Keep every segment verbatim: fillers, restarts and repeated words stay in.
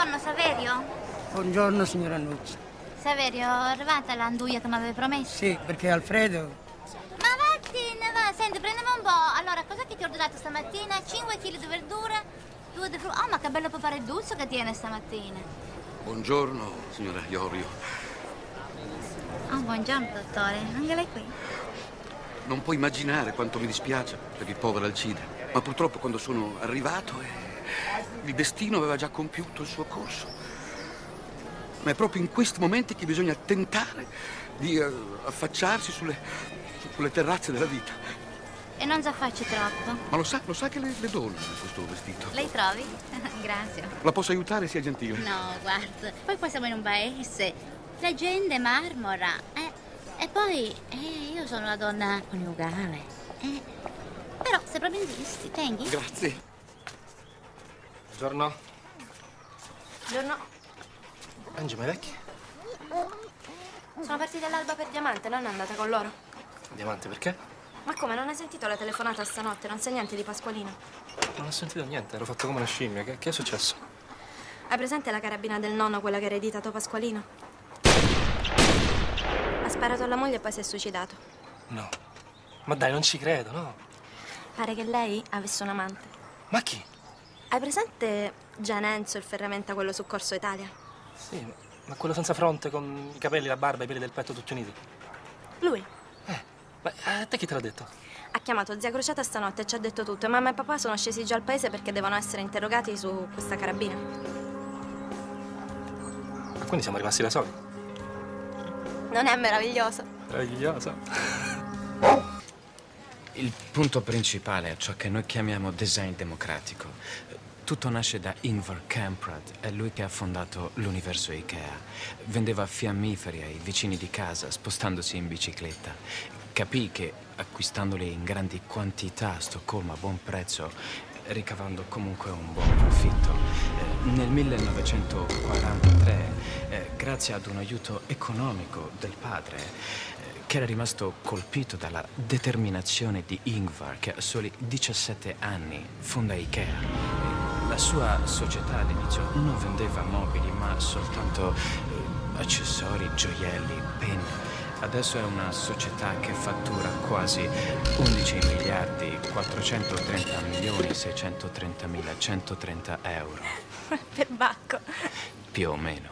Buongiorno, Saverio. Buongiorno, signora Nucci. Saverio, è arrivata l'anduia che mi avevi promesso? Sì, perché Alfredo... Ma vattene, va, senti, prendiamo un po'. Allora, cos'è che ti ho ordinato stamattina? cinque chili di verdura, due di frutta. Oh, ma che bello papareduzzo che tiene stamattina. Buongiorno, signora Iorio. Oh, buongiorno, dottore. Anche lei qui? Non puoi immaginare quanto mi dispiace per il povero Alcide. Ma purtroppo quando sono arrivato eh, il destino aveva già compiuto il suo corso. Ma è proprio in questi momenti che bisogna tentare di uh, affacciarsi sulle, sulle terrazze della vita. E non si affacci troppo. Ma lo sa, lo sa che le, le dono questo vestito? Lei trovi? Grazie. La posso aiutare, sia gentile? No, guarda, poi qua siamo in un paese, la gente marmora, eh, e poi eh, io sono una donna coniugale, eh. Però se proprio insisti, tengi. Grazie. Buongiorno. Buongiorno. Angie, ma è vecchia? Sono partita all'alba per Diamante, non è andata con loro. Diamante, perché? Ma come, non hai sentito la telefonata stanotte? Non sai niente di Pasqualino? Non ho sentito niente, ero fatto come una scimmia. Che, che è successo? Hai presente la carabina del nonno, quella che ha ereditato Pasqualino? Ha sparato alla moglie e poi si è suicidato. No. Ma dai, non ci credo, no? Pare che lei avesse un amante. Ma chi? Hai presente Gianenzo, il ferramenta, quello su Corso Italia? Sì, ma quello senza fronte, con i capelli, la barba, i peli del petto tutti uniti. Lui. Eh, ma a te chi te l'ha detto? Ha chiamato zia Crociata stanotte e ci ha detto tutto. Mamma e papà sono scesi già al paese perché devono essere interrogati su questa carabina. Ma quindi siamo rimasti da soli? Non è meraviglioso? Meraviglioso. Il punto principale è ciò che noi chiamiamo design democratico. Tutto nasce da Ingvar Kamprad, è lui che ha fondato l'universo Ikea. Vendeva fiammiferi ai vicini di casa, spostandosi in bicicletta. Capì che acquistandoli in grandi quantità a Stoccolma a buon prezzo, ricavando comunque un buon profitto, eh, nel millenovecentoquarantatré, eh, grazie ad un aiuto economico del padre, eh, che era rimasto colpito dalla determinazione di Ingvar, che a soli diciassette anni fonda Ikea. La sua società all'inizio non vendeva mobili, ma soltanto eh, accessori, gioielli, penne. Adesso è una società che fattura quasi undici miliardi quattrocentotrenta milioni seicentotrentamila centotrenta euro. Per Bacco. Più o meno.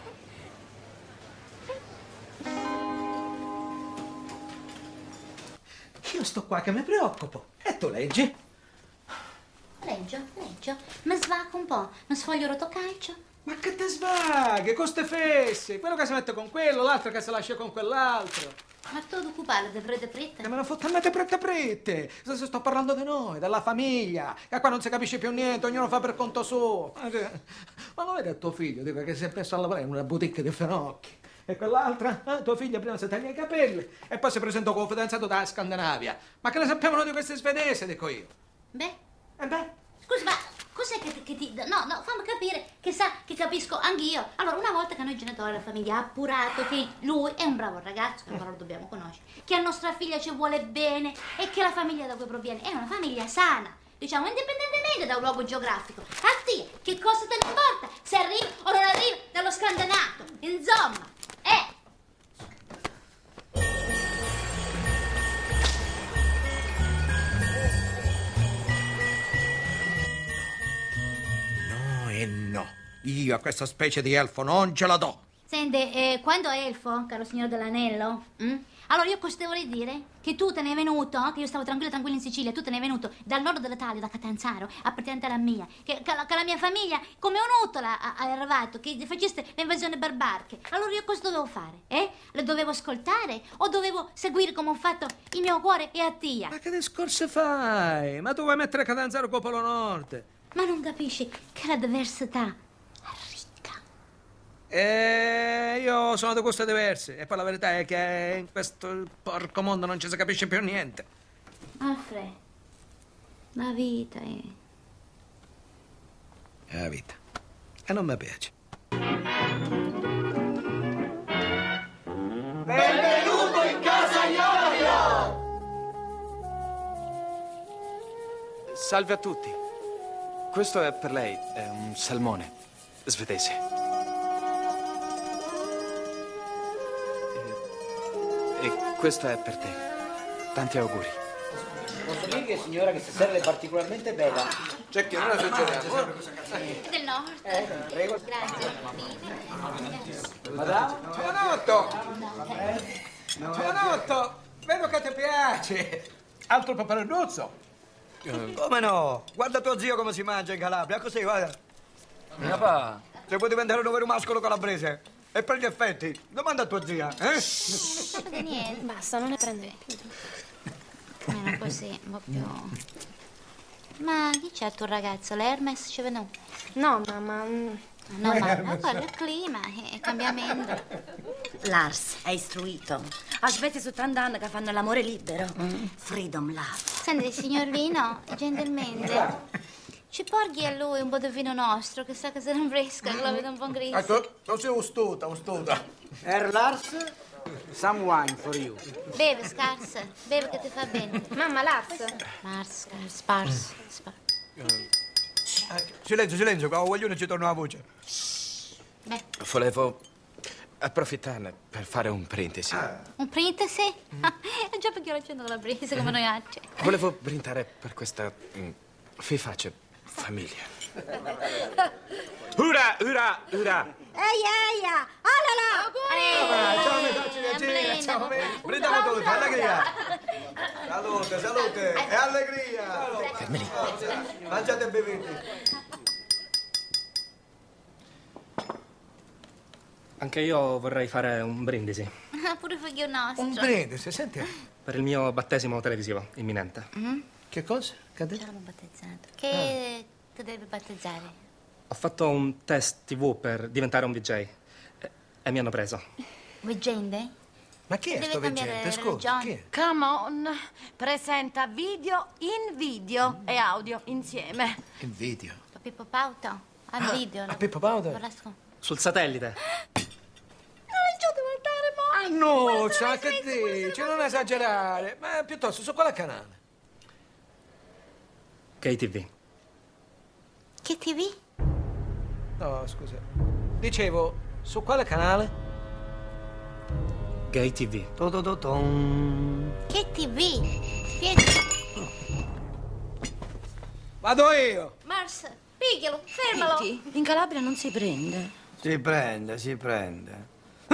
Io sto qua che mi preoccupo. E tu leggi? Leggio, leggio. Mi svacco un po'. Mi sfoglio rotocalcio. Ma che te svaghi? Con ste fesse? Quello che si mette con quello, l'altro che si lascia con quell'altro. Ma tu devi occupare di frette frette? Che me ne fotte a me prette prette. Se sto parlando di noi, della famiglia. Che qua non si capisce più niente, ognuno fa per conto suo. Ma, che... Ma lo vedi a tuo figlio, dico, che si è messo a lavorare in una boutique di finocchi. E quell'altra? Eh? Tuo figlio prima si taglia i capelli e poi si presentò come fidanzato dalla Scandinavia. Ma che ne sappiamo di queste svedesi, dico io? Beh. E beh? Scusi, ma cos'è che, che ti... No, no, fammi capire, che sa che capisco anch'io. Allora, una volta che noi genitori, la famiglia, ha appurato che lui è un bravo ragazzo, che ancora lo dobbiamo conoscere, che a nostra figlia ci vuole bene e che la famiglia da cui proviene è una famiglia sana, diciamo, indipendentemente da un luogo geografico. A te, che cosa te ne importa se arrivi o non arrivi dallo scandinato? Insomma, eh... E no, io a questa specie di elfo non ce la do. Sente, eh, quando è elfo, caro signor dell'anello, hm? Allora io cosa devo dire? Che tu te ne è venuto, che io stavo tranquilla tranquilla in Sicilia, tu te ne è venuto dal nord dell'Italia, da Catanzaro, appartenente alla mia, che, che, la, che la mia famiglia, come un'utola, è arrivato, che faceste l'invasione barbariche. Allora io cosa dovevo fare? Eh? Le dovevo ascoltare o dovevo seguire come ho fatto il mio cuore e Attia? Ma che discorsi fai? Ma tu vuoi mettere Catanzaro con Polo Nord? Ma non capisci che la diversità è ricca. E io sono di gusti diversi. E poi la verità è che in questo porco mondo non ci si capisce più niente. Alfred, la vita è... È la vita. E non mi piace. Benvenuto in casa Iorio! Salve a tutti. Questo è per lei, è un salmone svedese. E questo è per te. Tanti auguri. Posso dire che signora che stasera è particolarmente bella. C'è chi non la suggeriamo? Del nord. Eh, prego. Grazie. Madame? Giovanotto! Giovanotto! Vedo che ti piace! Altro paparelluzzo! Come no? Guarda tuo zio come si mangia in Calabria, così, guarda. Papà. Se vuoi diventare un vero mascolo calabrese e per gli effetti, domanda a tua zia, eh? Non niente. Basta, non ne prende più. Meno così, un po' più. Ma chi c'è il tuo ragazzo? L'Hermes ci è venuto? No, mamma. mm, No, ma ma guarda il clima, è cambiamento. Lars è istruito. Aspetti soltanto anni che fanno l'amore libero. Freedom love. Senti, signor Vino, gentilmente, ci porghi a lui un po' di vino nostro, che sa che se non fresca, che la vedo un po' grigio. Ecco, non sei ustuta, ustuta. Herr Lars, some wine for you. Beve, scarsa, beve che ti fa bene. Mamma, Lars. Mars, spars, spars. Silenzio, silenzio, che a Guaglione ci torna la voce. Beh, Volevo approfittarne per fare un brindisi. un printesi? È già perché io l'accendo con la brisa, come noi altri. Volevo brindare per questa mm, vivace famiglia. Ura, ura, ura! Ehi, ehi, alala! Ciao, mi faccio piacere, ciao, me. Brindiamo tutti, allegria! Salute, salute e allegria! Fermi lì. Mangiate e bevete. Anche io vorrei fare un brindisi Pure figlio nostro. Un brindisi, senti. per il mio battesimo televisivo imminente. Che cosa? Che ha detto? L'abbiamo battezzato. Che ti devi battezzare? Ho fatto un test tivù per diventare un V J e, e mi hanno preso. Veggende? Ma chi è Deve sto cambiare veggente? Scusa, religione. chi è? Come on. Presenta video in video e audio insieme. Il video. A Pippo Pauto? Al video? a Pippo Baudo? Vorrasco. Sul satellite. Ah no, c'ha che dici? Non esagerare. Ma piuttosto, su quale canale? K T V. Che tivù? No, scusa. Dicevo, su quale canale? Gay T V. Totototon. Che tivù? Spieghi. Vado io. Mars, piglialo, fermalo. Vicky, in Calabria non si prende. Si prende, si prende.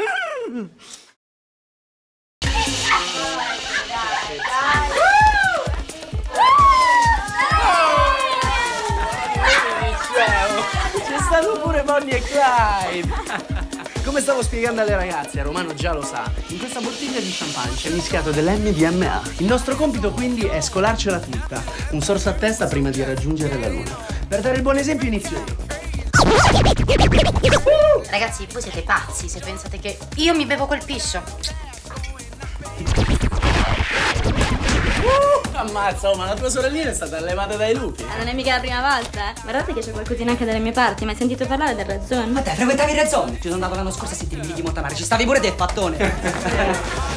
C'è stato pure Bonnie e Clyde. Come stavo spiegando alle ragazze, Romano già lo sa, in questa bottiglia di champagne c'è mischiato dell'M D M A. Il nostro compito quindi è scolarcela tutta, un sorso a testa prima di raggiungere la luna. Per dare il buon esempio inizio io. Ragazzi, voi siete pazzi se pensate che io mi bevo quel piscio. Uh, ammazza, oh, ma la tua sorellina è stata allevata dai lupi. Ma non è mica la prima volta, eh? Guardate che c'è qualcosina anche dalle mie parti, ma hai sentito parlare del Red Zone? Ma te frequentavi il Red Zone? Ci sono andato l'anno scorso a sentire i di Montanare, ci stavi pure te, fattone.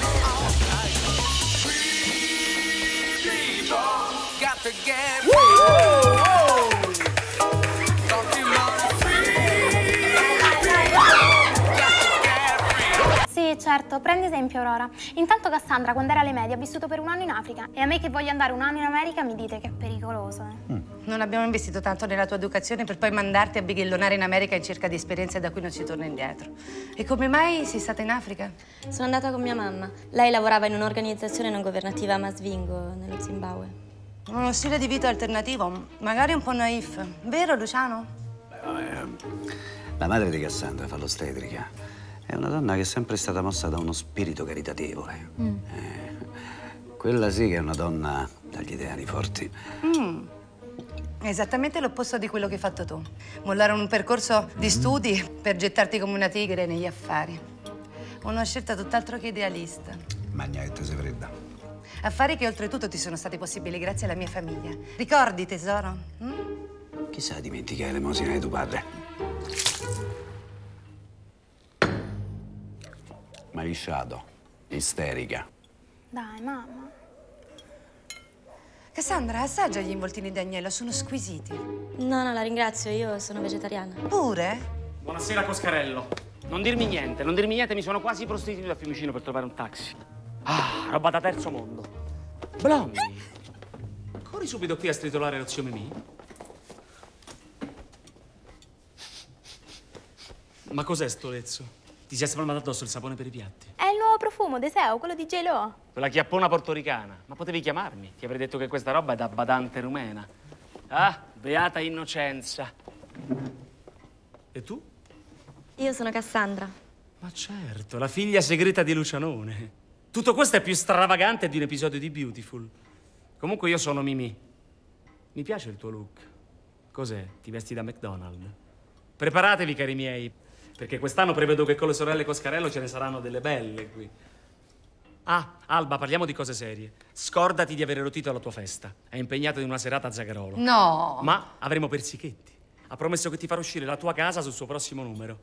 Sì, certo, prendi esempio Aurora. Intanto Cassandra, quando era alle medie, ha vissuto per un anno in Africa. E a me che voglio andare un anno in America mi dite che è pericoloso, eh. Mm. Non abbiamo investito tanto nella tua educazione per poi mandarti a bighellonare in America in cerca di esperienze da cui non si torna indietro. E come mai sei stata in Africa? Sono andata con mia mamma. Lei lavorava in un'organizzazione non governativa a Masvingo, nello Zimbabwe. Uno stile di vita alternativo, magari un po' naif. Vero, Luciano? La madre di Cassandra fa l'ostetrica. È una donna che è sempre stata mossa da uno spirito caritatevole. Mm. Eh, quella sì che è una donna dagli ideali forti. Mm. Esattamente l'opposto di quello che hai fatto tu. Mollare un percorso di studi per gettarti come una tigre negli affari. Una scelta tutt'altro che idealista. Magna che te sei fredda. Affari che oltretutto ti sono stati possibili grazie alla mia famiglia. Ricordi, tesoro? Mm? Chissà dimentichi l'elemosina di tuo padre. Marisciato, isterica. Dai, mamma. Cassandra, assaggia gli involtini di agnello, sono squisiti. No, no, la ringrazio, io sono vegetariana. Pure? Buonasera, Coscarello. Non dirmi niente, non dirmi niente, mi sono quasi prostituito a Fiumicino per trovare un taxi. Ah, roba da terzo mondo. Blondie, corri subito qui a stritolare lo zio Mimì. Ma cos'è sto lezzo? Ti si è spalmato addosso il sapone per i piatti? È il nuovo profumo, Deseo, quello di J-Lo. Quella chiappona portoricana. Ma potevi chiamarmi? Ti avrei detto che questa roba è da badante rumena. Ah, beata innocenza. E tu? Io sono Cassandra. Ma certo, la figlia segreta di Lucianone. Tutto questo è più stravagante di un episodio di Beautiful. Comunque io sono Mimì. Mi piace il tuo look. Cos'è? Ti vesti da McDonald's? Preparatevi, cari miei, perché quest'anno prevedo che con le sorelle Coscarello ce ne saranno delle belle qui. Ah, Alba, parliamo di cose serie. Scordati di avere rotito alla tua festa. È impegnato in una serata a Zagarolo. No! Ma avremo Persichetti. Ha promesso che ti farà uscire la tua casa sul suo prossimo numero.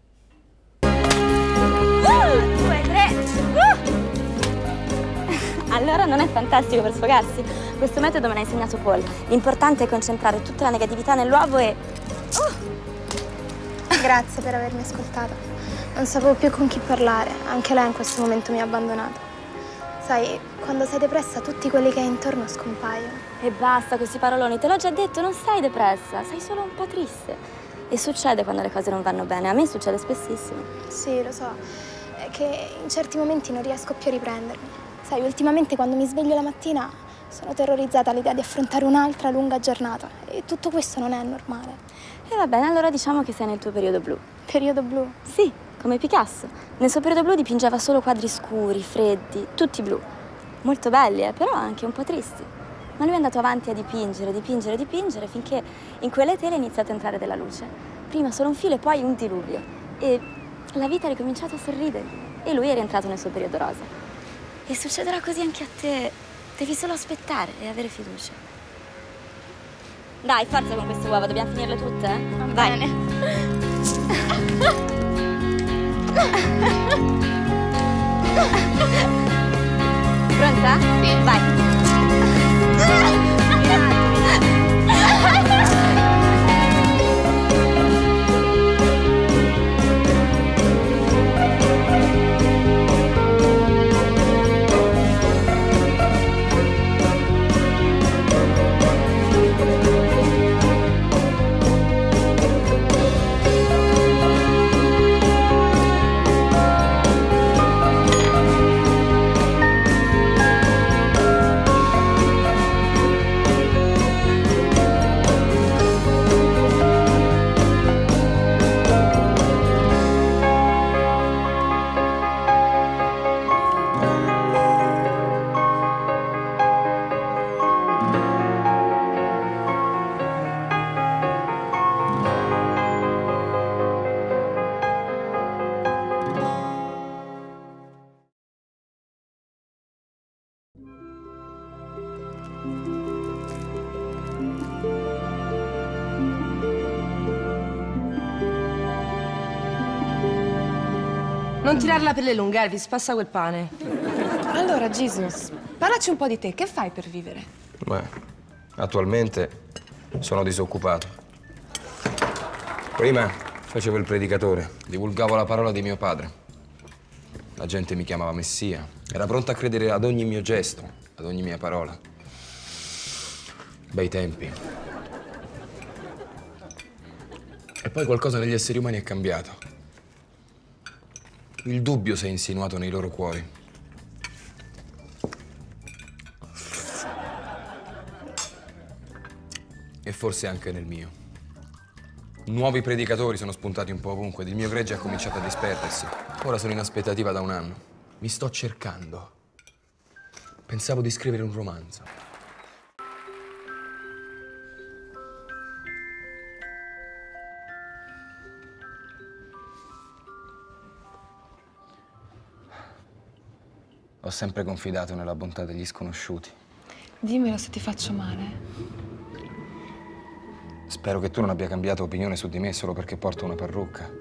Uh, due, tre. Uh! Allora non è fantastico per sfogarsi? Questo metodo me l'ha insegnato Paul. L'importante è concentrare tutta la negatività nell'uovo e... Uh! Grazie per avermi ascoltata. Non sapevo più con chi parlare. Anche lei in questo momento mi ha abbandonato. Sai, quando sei depressa tutti quelli che hai intorno scompaiono. E basta questi paroloni, te l'ho già detto, non sei depressa, sei solo un po' triste. E succede quando le cose non vanno bene, a me succede spessissimo. Sì, lo so, è che in certi momenti non riesco più a riprendermi. Sai, ultimamente quando mi sveglio la mattina sono terrorizzata all'idea di affrontare un'altra lunga giornata. E tutto questo non è normale. E va bene, allora diciamo che sei nel tuo periodo blu. Periodo blu? Sì, come Picasso. Nel suo periodo blu dipingeva solo quadri scuri, freddi, tutti blu. Molto belli, eh, però anche un po' tristi. Ma lui è andato avanti a dipingere, dipingere, dipingere, finché in quelle tele è iniziata a entrare della luce. Prima solo un filo e poi un diluvio. E la vita ha ricominciato a sorridergli. E lui è rientrato nel suo periodo rosa. E succederà così anche a te. Devi solo aspettare e avere fiducia. Dai, forza con queste uova, dobbiamo finirle tutte, eh? Va Vai. bene. Pronta? Sì. Vai. Non tirarla per le lunghe, Elvis, passa quel pane. Allora, Jesus, parlaci un po' di te. Che fai per vivere? Beh, attualmente sono disoccupato. Prima facevo il predicatore, divulgavo la parola di mio padre. La gente mi chiamava Messia. Era pronta a credere ad ogni mio gesto, ad ogni mia parola. Bei tempi. E poi qualcosa negli esseri umani è cambiato. Il dubbio si è insinuato nei loro cuori. E forse anche nel mio. Nuovi predicatori sono spuntati un po' ovunque ed il mio gregge ha cominciato a disperdersi. Ora sono in aspettativa da un anno. Mi sto cercando. Pensavo di scrivere un romanzo. Ho sempre confidato nella bontà degli sconosciuti. Dimmelo se ti faccio male. Spero che tu non abbia cambiato opinione su di me solo perché porto una parrucca.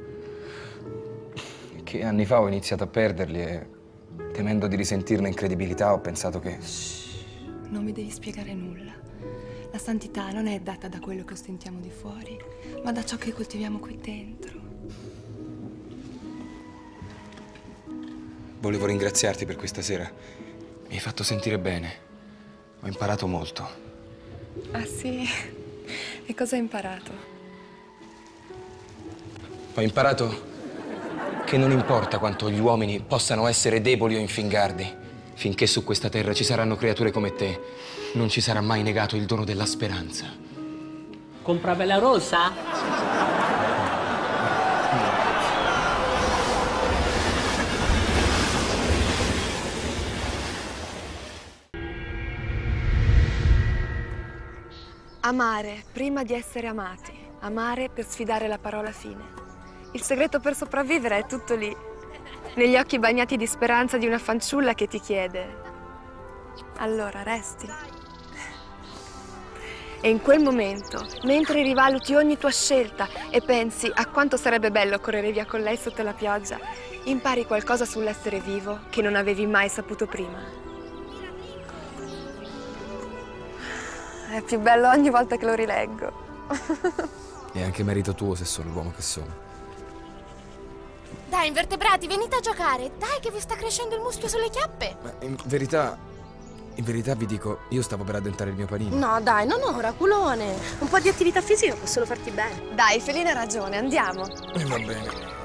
Che anni fa ho iniziato a perderli e, temendo di risentirne incredibilità, ho pensato che... Shh, non mi devi spiegare nulla. La santità non è data da quello che ostentiamo di fuori, ma da ciò che coltiviamo qui dentro. volevo ringraziarti per questa sera. Mi hai fatto sentire bene. Ho imparato molto. Ah sì? E cosa hai imparato? Ho imparato che non importa quanto gli uomini possano essere deboli o infingardi, finché su questa terra ci saranno creature come te, non ci sarà mai negato il dono della speranza. Comprava la rosa? Amare prima di essere amati. Amare per sfidare la parola fine. Il segreto per sopravvivere è tutto lì. Negli occhi bagnati di speranza di una fanciulla che ti chiede: allora resti? E in quel momento, mentre rivaluti ogni tua scelta e pensi a quanto sarebbe bello correre via con lei sotto la pioggia, impari qualcosa sull'essere vivo che non avevi mai saputo prima. È più bello ogni volta che lo rileggo. È anche merito tuo se sono l'uomo che sono. Dai, invertebrati, venite a giocare. Dai, che vi sta crescendo il muschio sulle chiappe. Ma in verità, in verità vi dico, io stavo per addentare il mio panino. No, dai, non ora, culone. Un po' di attività fisica può solo farti bene. Dai, Felina ha ragione, andiamo. E va bene.